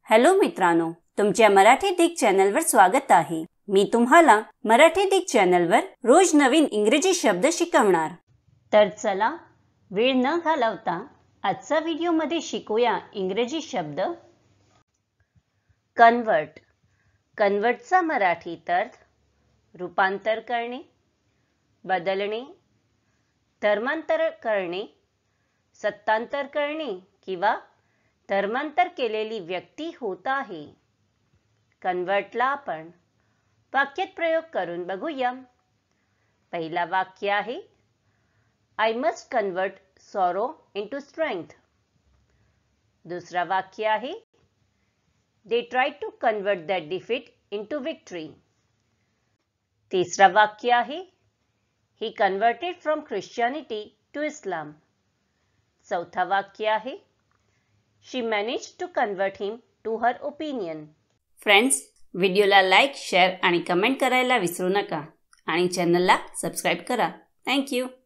Hello मित्रांनो, तुमच्या मराठी दिग चॅनलवर स्वागत आहे। मी तुम्हाला मराठी दिग चॅनलवर रोज नवीन इंग्रजी शब्द शिकवणार। तर चला वेळ न घालवता आजच्या व्हिडिओमध्ये शिकूया इंग्रजी शब्द। कन्वर्ट। कन्वर्टचा मराठी अर्थ रूपांतर करणे, बदलणे, धर्मांतर करणे, सत्तांतर करणे किंवा धर्मांतर केलेली व्यक्ती होत आहे। कन्वर्टला आपण वाक्यात प्रयोग करून बघूया। पहिला वाक्य आहे I must convert sorrow into strength। दुसरा वाक्य आहे They tried to convert their defeat into victory। तिसरा वाक्य आहे He converted from Christianity to Islam। चौथा वाक्य आहे She managed to convert him to her opinion। Friends, व्हिडिओला लाईक, शेअर आणि कमेंट करायला विसरू नका आणि चॅनलला सबस्क्राइब करा। Thank you.